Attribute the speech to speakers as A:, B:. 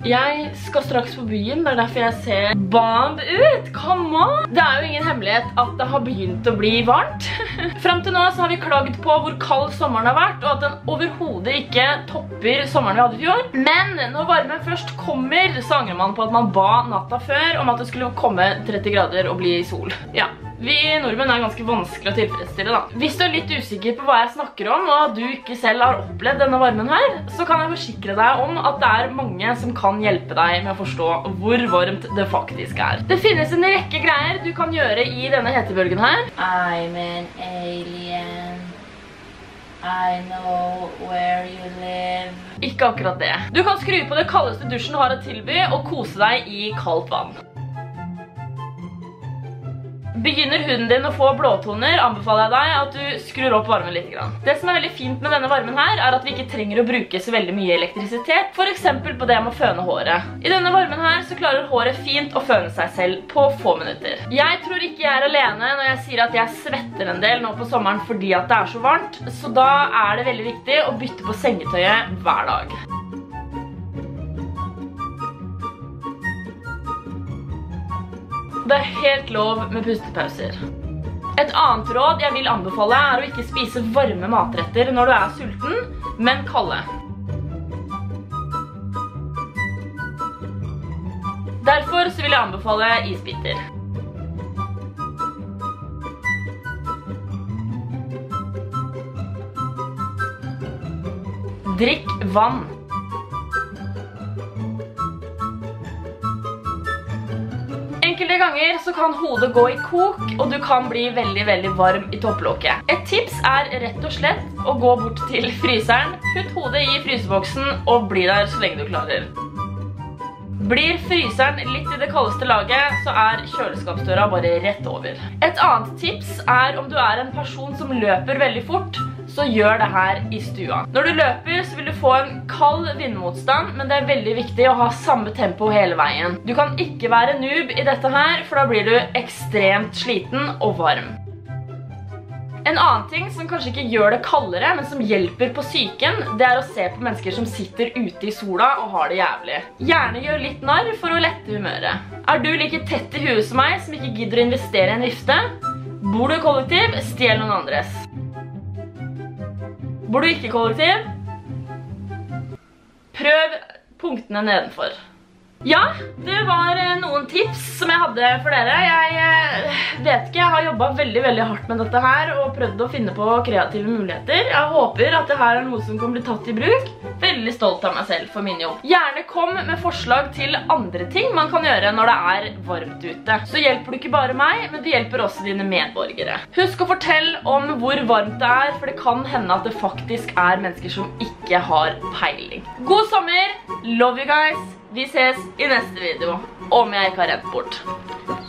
A: Jeg skal straks på byen, det derfor jeg ser Bomb ut. Come on! Det jo ingen hemmelighet at det har begynt å bli varmt. Frem til nå så har vi klaget på hvor kald sommeren har vært, og at den overhodet ikke topper sommeren vi hadde i fjor. Men når varmen først kommer, så angrer man på at man ba natta før om at det skulle komme 30 grader og bli sol. Ja. Vi nordmenn ganske vanskelig å tilfredsstille da. Hvis du litt usikker på hva jeg snakker om, og du ikke selv har opplevd denne varmen her, så kan jeg forsikre deg om at det mange som kan hjelpe deg med å forstå hvor varmt det faktisk Det finnes en rekke greier du kan gjøre i denne hetebølgen her. I'm an alien. I know where you live. Ikke akkurat det. Du kan skru på det kaldeste dusjen har å tilby og kose deg i kaldt vann. Begynner hunden din å få blåtoner, anbefaler jeg deg at du skrur opp varmen litt. Det som veldig fint med denne varmen her, at vi ikke trenger å bruke så veldig mye elektrisitet, for eksempel på det med å føne håret. I denne varmen her så klarer håret fint å føne seg selv på få minutter. Jeg tror ikke jeg alene når jeg sier at jeg svetter en del nå på sommeren fordi at det så varmt, så da det veldig viktig å bytte på sengetøyet hver dag. Det helt lov med pustepauser. Et annet råd jeg vil anbefale å ikke spise varme matretter når du sulten, men kalde. Derfor så vil jeg anbefale isbiter. Drikk vann. Enkelte ganger så kan hodet gå i kok, og du kan bli veldig, veldig varm i topplåket. Et tips rett og slett å gå bort til fryseren, putt hodet i fryseboksen og bli der så lenge du klarer. Blir fryseren litt i det kaldeste laget, så kjøleskapsdøra bare rett over. Et annet tips om du en person som løper veldig fort, så gjør det her i stua. Når du løper så vil du få en kald vindmotstand, men det veldig viktig å ha samme tempo hele veien. Du kan ikke være noob i dette her, for da blir du ekstremt sliten og varm. En annen ting som kanskje ikke gjør det kaldere, men som hjelper på psyken, det å se på mennesker som sitter ute i sola og har det jævlig. Gjerne gjør litt narr for å lette humøret. Du like tett i huet som meg, som ikke gidder å investere i en vifte? Bor du i kollektiv, stjel noen andres. Bor du ikke i kollektiv? Prøv punktene nedenfor. Ja, det var noen tips som jeg hadde for dere. Jeg vet ikke, jeg har jobbet veldig, veldig hardt med dette her og prøvd å finne på kreative muligheter. Jeg håper at det her noe som kan bli tatt i bruk. Veldig stolt av meg selv for min jobb. Gjerne kom med forslag til andre ting man kan gjøre når det varmt ute. Så hjelper du ikke bare meg, men det hjelper også dine medborgere. Husk å fortelle om hvor varmt det for det kan hende at det faktisk mennesker som ikke har peiling. God sommer! Love you guys! Vi ses i neste video, om jeg ikke har rent bort.